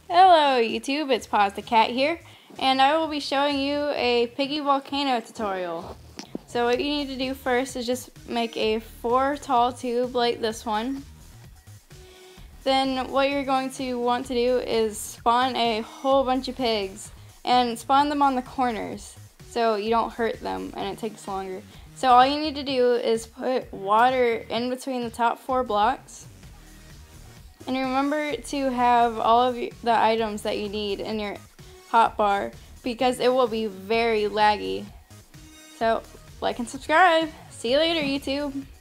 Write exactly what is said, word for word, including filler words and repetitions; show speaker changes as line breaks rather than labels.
Hello YouTube, it's Paz the Cat here, and I will be showing you a piggy volcano tutorial. So what you need to do first is just make a four tall tube like this one. Then what you're going to want to do is spawn a whole bunch of pigs and spawn them on the corners so you don't hurt them and it takes longer. So all you need to do is put water in between the top four blocks. And remember to have all of the items that you need in your hotbar because it will be very laggy. So, like and subscribe. See you later, YouTube.